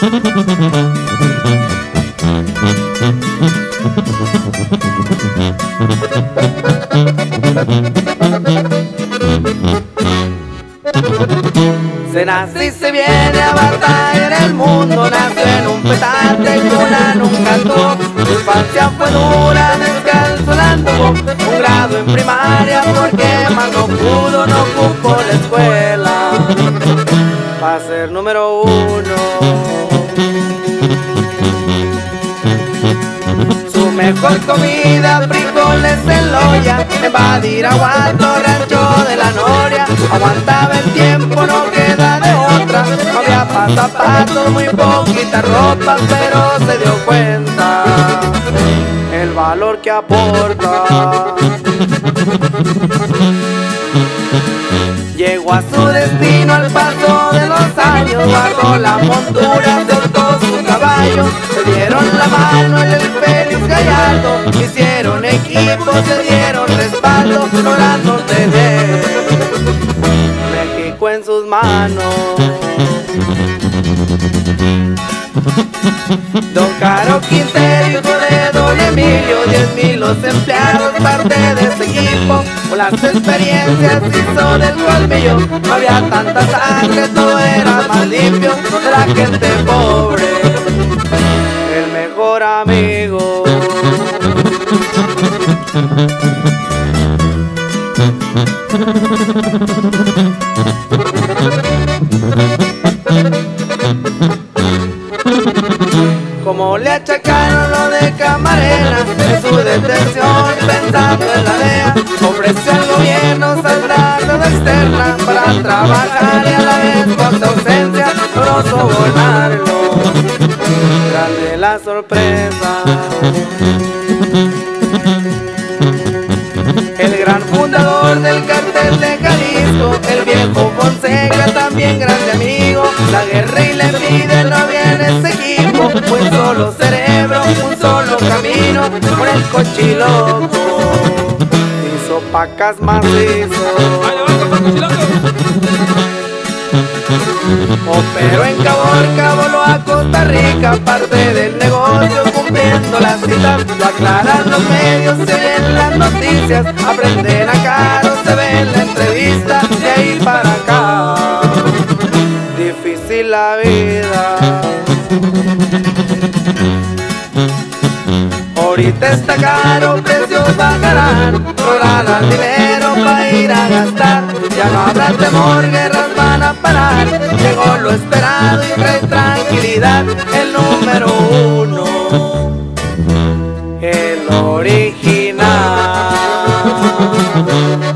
Se nace y se viene a batallar el mundo, nació en un petate, cuna nunca tuvo. Su infancia fue dura, descalzo anduvo, un grado en primaria porque más no pudo, no ocupó la escuela para ser número uno. Su mejor comida, frijoles en loya, en Badiraguato, rancho de la Noria. Aguantaba el tiempo, no queda de otra. No había zapatos, muy poquita ropa, pero se dio cuenta el valor que aporta. Llegó a su destino al paso de los años, bajó la montura, soltó su caballo. Se dieron la mano en el Félix Gallardo, hicieron equipo, se dieron respaldo, logrando tener México en sus manos. Don Caro Quintero, hijo de Don Emilio, 10,000 los empleados, parte de ese equipo. Con las experiencias hizo del colmillo, no había tanta sangre, todo era más limpio. De la gente pobre, el mejor amigo. Como le achacaron lo de Camarena, en su detención pensando en la DEA, ofreció al gobierno saldar deuda externa para trabajar y a la vez con su ausencia logró sobornarlo. Grande la sorpresa. El gran fundador del cartel de Jalisco, el viejo Fonseca, también grande amigo. La guerra y la envidia no había en ese equipo, un solo cerebro, un solo camino. Por el cochiloco hizo pacas macizos. Operó en Caborca, voló a Costa Rica, parte del negocio cumpliendo las citas. Lo aclaran los medios, se ven las noticias, aprenden a Caro, se ve en la entrevista. De ahí para acá, difícil la vida. Ahorita está caro, precios bajarán, rodarán dinero para ir a gastar. Ya no habrá temor, guerras van a parar. Llegó lo esperado y trae tranquilidad. El número uno, el original.